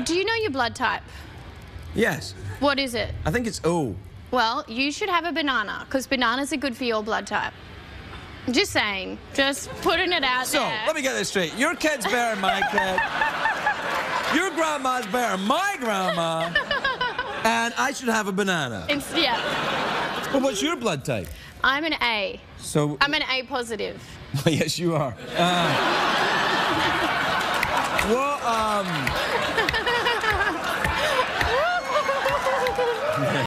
Do you know your blood type? Yes. What is it? I think it's O. Well, you should have a banana, because bananas are good for your blood type. Just saying. Just putting it out there. So, let me get this straight. Your kid's better than my kid. Your grandma's better than my grandma. And I should have a banana. Yeah. Well, what's your blood type? I'm an A. So... I'm an A positive. Yes, you are. Well,